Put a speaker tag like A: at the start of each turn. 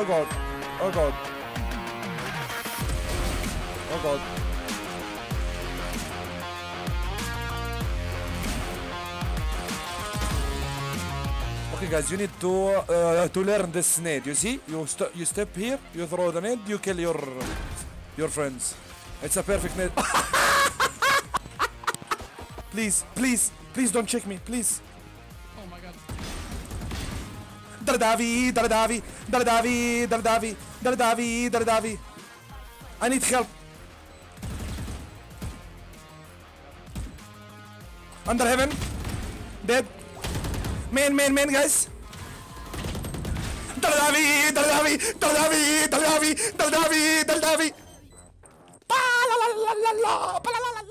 A: Oh god. Oh god. Oh god. Okay, guys, you need to learn this nade. You see, you step here, you throw the nade, you kill your friends. It's a perfect nade. Please, please, please don't check me, please.
B: Oh my god.
A: Dardavi, Dardavi, Dardavi, Dardavi, Dardavi, Dardavi. I need help. Under heaven. Dead. Main, guys. Dardavi, Dardavi, Dardavi, Dardavi, Dardavi, Dardavi. Pa la la la la la, pa la la la.